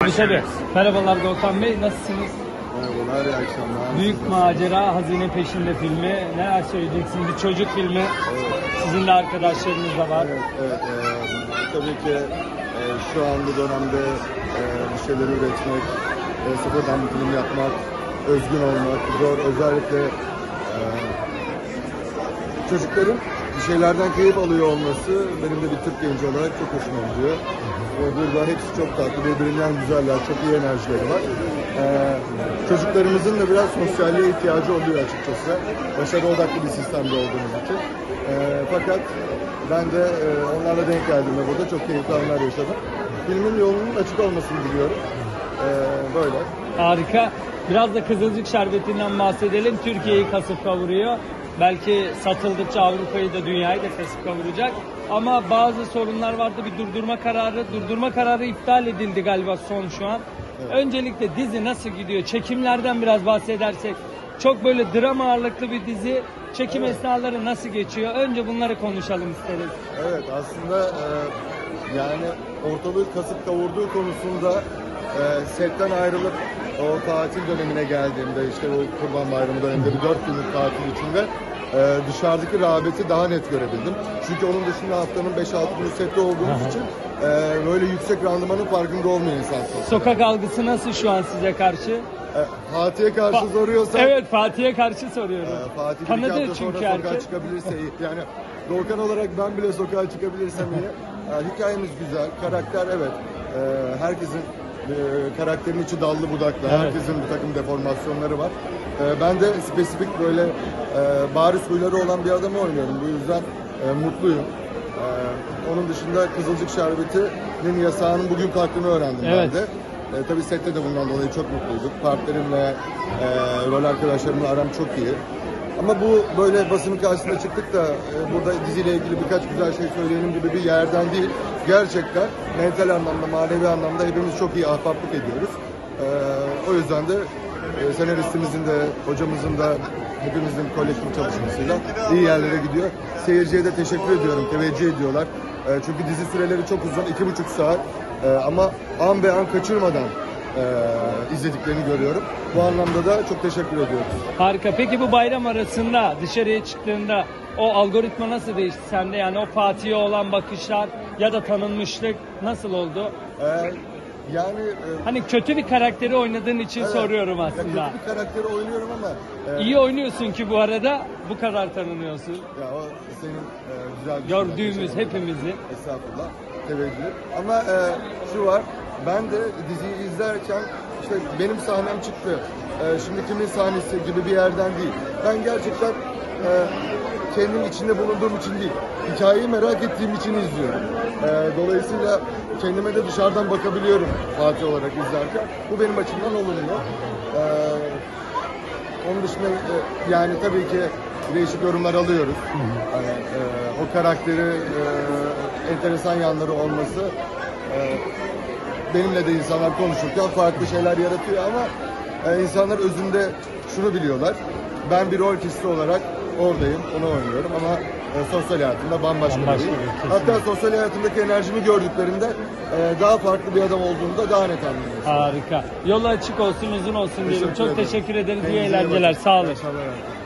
Tabii. Merhabalar Doğukan Bey, nasılsınız? Merhabalar, iyi akşamlar. Büyük Macera, Hazine Peşinde filmi. Neler söyleyeceksiniz? Bir çocuk filmi. Evet. Sizin de arkadaşlarınız da var. Evet. Tabii ki şu an bu dönemde bir şeyler üretmek, sıfırdan bir film yapmak, özgün olmak zor. Özellikle çocukların bir şeylerden keyif alıyor olması benim de bir Türk genci olarak çok hoşuma gidiyor. Burada hepsi çok tatlı, birbirinden güzeller, çok iyi enerjileri var. Çocuklarımızın da biraz sosyalliğe ihtiyacı oluyor açıkçası. Başarı odaklı bir sistemde olduğumuz için. Fakat ben de onlarla denk geldiğimde burada çok keyifli anlar yaşadım. Filmin yolunun açık olmasını diliyorum. Böyle. Harika. Biraz da Kızılcık Şerbeti'nden bahsedelim. Türkiye'yi kasıp kavuruyor. Belki satıldıkça Avrupa'yı da dünyayı da kasıp kavuracak. Ama bazı sorunlar vardı. Bir durdurma kararı iptal edildi galiba son şu an. Evet. Öncelikle dizi nasıl gidiyor? Çekimlerden biraz bahsedersek. Çok böyle drama ağırlıklı bir dizi. Çekim esnaları nasıl geçiyor? Önce bunları konuşalım isteriz. Evet, aslında yani ortalığı kasıp kavurduğu konusunda setten ayrılıp o tatil dönemine geldiğimde, işte o Kurban Bayramı döneminde bir 4 günlük tatil içinde dışarıdaki rağbeti daha net görebildim. Çünkü onun dışında haftanın 5-6 günü sette olduğumuz için böyle yüksek randımanın farkında olmuyor insan. Sokak algısı nasıl şu an size karşı? Fatih'e karşı soruyorsan... Evet, Fatih'e karşı soruyorum. Fatih Tanıdı bir hafta çünkü sonra sokağa çıkabilirse iyi. Yani Doğukan olarak ben bile sokağa çıkabilirsem iyi. Hikayemiz güzel, karakter evet. Herkesin karakterin içi dallı budaklı, evet. Herkesin bir takım deformasyonları var. Ben de spesifik böyle bariz huyları olan bir adamı oynuyorum. Bu yüzden mutluyum. Onun dışında Kızılcık Şerbeti'nin yasağının bugün kalktığını öğrendim evet. Ben de. Tabii sette de bundan dolayı çok mutluyduk. Partnerimle, rol arkadaşlarımla aram çok iyi. Ama bu böyle basının karşısına çıktık da burada diziyle ilgili birkaç güzel şey söyleyelim gibi bir yerden değil. Gerçekten mental anlamda, manevi anlamda hepimiz çok iyi ahbaplık ediyoruz. O yüzden de senaristimizin de, hocamızın da hepimizin kolektif çalışmasıyla iyi yerlere gidiyor. Seyirciye de teşekkür ediyorum, teveccüh ediyorlar. Çünkü dizi süreleri çok uzun, 2,5 saat. Ama an be an kaçırmadan izlediklerini görüyorum. Bu anlamda da çok teşekkür ediyorum. Harika. Peki bu bayram arasında dışarıya çıktığında o algoritma nasıl değişti sende? Yani o Fatih'e olan bakışlar ya da tanınmışlık nasıl oldu? Hani kötü bir karakteri oynadığın için evet, soruyorum aslında. Ya kötü bir karakteri oynuyorum ama... İyi oynuyorsun ki bu arada bu kadar tanınıyorsun. Ya o senin güzel bir gördüğümüz hepimizin. Estağfurullah. Teveccüh. Ama şu var, ben de diziyi izlerken işte benim sahnem çıktı. Şimdi kimin sahnesi gibi bir yerden değil. Ben gerçekten kendim içinde bulunduğum için değil, hikayeyi merak ettiğim için izliyorum. Dolayısıyla kendime de dışarıdan bakabiliyorum Fatih olarak izlerken. Bu benim açımdan olumlu. Onun dışında yani tabii ki değişik yorumlar alıyoruz. Yani, o karakteri enteresan yanları olması benimle de insanlar konuşurken farklı şeyler yaratıyor ama insanlar özünde şunu biliyorlar. Ben bir rol kişisi olarak oradayım, onu oynuyorum ama sosyal hayatımda bambaşka biriyim. Hatta sosyal hayatımdaki enerjimi gördüklerinde daha farklı bir adam olduğunda daha net anlıyorsun. Harika. Yolu açık olsun, uzun olsun diyelim. Çok teşekkür ederiz. İyi eğlenceler. Sağ olun.